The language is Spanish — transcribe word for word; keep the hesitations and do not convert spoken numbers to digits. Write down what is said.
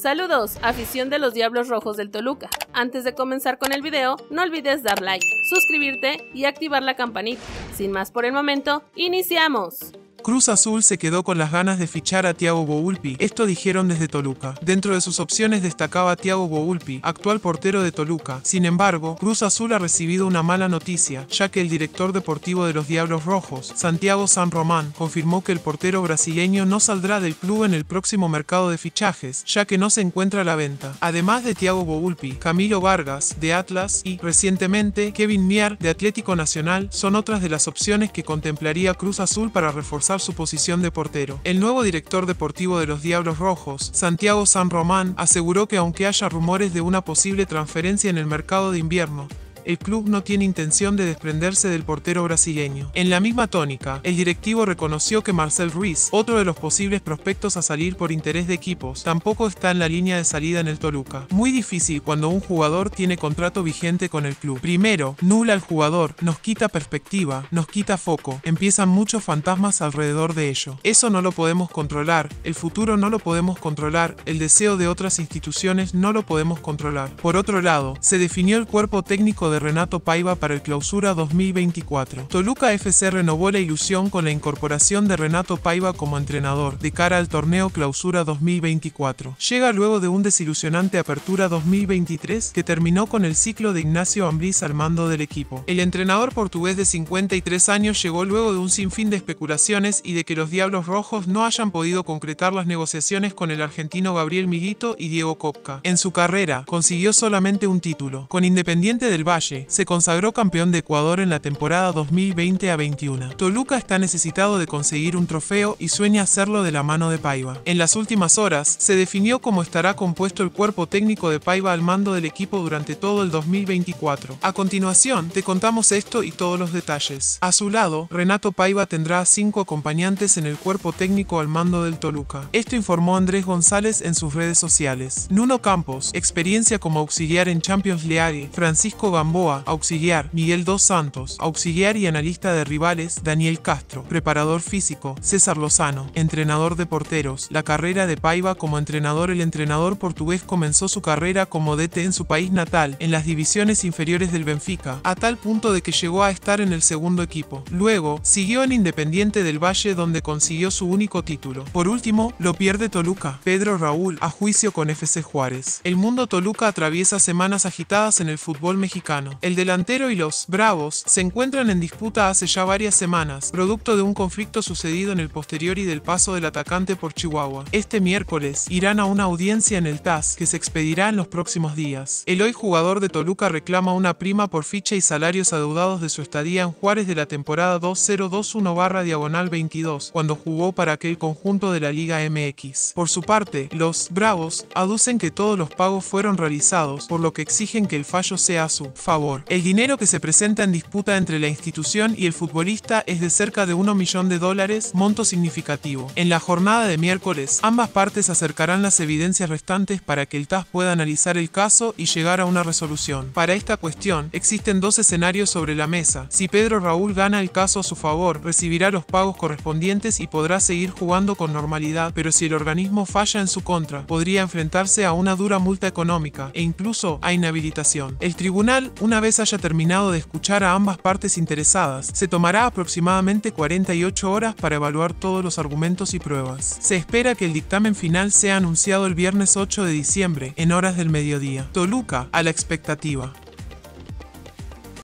Saludos, afición de los Diablos Rojos del Toluca. Antes de comenzar con el video, no olvides dar like, suscribirte y activar la campanita. Sin más por el momento, ¡iniciamos! Cruz Azul se quedó con las ganas de fichar a Thiago Volpi, esto dijeron desde Toluca. Dentro de sus opciones destacaba Thiago Volpi, actual portero de Toluca. Sin embargo, Cruz Azul ha recibido una mala noticia, ya que el director deportivo de los Diablos Rojos, Santiago San Román, confirmó que el portero brasileño no saldrá del club en el próximo mercado de fichajes, ya que no se encuentra a la venta. Además de Thiago Volpi, Camilo Vargas, de Atlas, y, recientemente, Kevin Mier, de Atlético Nacional, son otras de las opciones que contemplaría Cruz Azul para reforzar su posición de portero. El nuevo director deportivo de los Diablos Rojos, Santiago San Román, aseguró que aunque haya rumores de una posible transferencia en el mercado de invierno, el club no tiene intención de desprenderse del portero brasileño. En la misma tónica, el directivo reconoció que Marcel Ruiz, otro de los posibles prospectos a salir por interés de equipos, tampoco está en la línea de salida en el Toluca. Muy difícil cuando un jugador tiene contrato vigente con el club. Primero, nula al jugador, nos quita perspectiva, nos quita foco, empiezan muchos fantasmas alrededor de ello. Eso no lo podemos controlar, el futuro no lo podemos controlar, el deseo de otras instituciones no lo podemos controlar. Por otro lado, se definió el cuerpo técnico de Renato Paiva para el Clausura dos mil veinticuatro. Toluca F C renovó la ilusión con la incorporación de Renato Paiva como entrenador de cara al torneo Clausura dos mil veinticuatro. Llega luego de un desilusionante Apertura dos mil veintitrés que terminó con el ciclo de Ignacio Ambriz al mando del equipo. El entrenador portugués de cincuenta y tres años llegó luego de un sinfín de especulaciones y de que los Diablos Rojos no hayan podido concretar las negociaciones con el argentino Gabriel Milito y Diego Copca. En su carrera, consiguió solamente un título. Con Independiente del Valle, se consagró campeón de Ecuador en la temporada dos mil veinte a veintiuno. Toluca está necesitado de conseguir un trofeo y sueña hacerlo de la mano de Paiva. En las últimas horas, se definió cómo estará compuesto el cuerpo técnico de Paiva al mando del equipo durante todo el dos mil veinticuatro. A continuación, te contamos esto y todos los detalles. A su lado, Renato Paiva tendrá cinco acompañantes en el cuerpo técnico al mando del Toluca. Esto informó Andrés González en sus redes sociales. Nuno Campos, experiencia como auxiliar en Champions League, Francisco Gamboa, auxiliar, Miguel Dos Santos, auxiliar y analista de rivales, Daniel Castro, preparador físico, César Lozano, entrenador de porteros. La carrera de Paiva como entrenador. El entrenador portugués comenzó su carrera como D T en su país natal, en las divisiones inferiores del Benfica, a tal punto de que llegó a estar en el segundo equipo. Luego, siguió en Independiente del Valle, donde consiguió su único título. Por último, lo pierde Toluca. Pedro Raúl, a juicio con F C Juárez. El mundo Toluca atraviesa semanas agitadas en el fútbol mexicano. El delantero y los Bravos se encuentran en disputa hace ya varias semanas, producto de un conflicto sucedido en el posteriori del paso del atacante por Chihuahua. Este miércoles irán a una audiencia en el T A S que se expedirá en los próximos días. El hoy jugador de Toluca reclama una prima por ficha y salarios adeudados de su estadía en Juárez de la temporada dos mil veintiuno barra diagonal veintidós, cuando jugó para aquel conjunto de la Liga M X. Por su parte, los Bravos aducen que todos los pagos fueron realizados, por lo que exigen que el fallo sea a su favor. El dinero que se presenta en disputa entre la institución y el futbolista es de cerca de un millón de dólares, monto significativo. En la jornada de miércoles, ambas partes acercarán las evidencias restantes para que el T A S pueda analizar el caso y llegar a una resolución. Para esta cuestión, existen dos escenarios sobre la mesa. Si Pedro Raúl gana el caso a su favor, recibirá los pagos correspondientes y podrá seguir jugando con normalidad, pero si el organismo falla en su contra, podría enfrentarse a una dura multa económica e incluso a inhabilitación. El tribunal, una vez haya terminado de escuchar a ambas partes interesadas, se tomará aproximadamente cuarenta y ocho horas para evaluar todos los argumentos y pruebas. Se espera que el dictamen final sea anunciado el viernes ocho de diciembre, en horas del mediodía. Toluca, a la expectativa.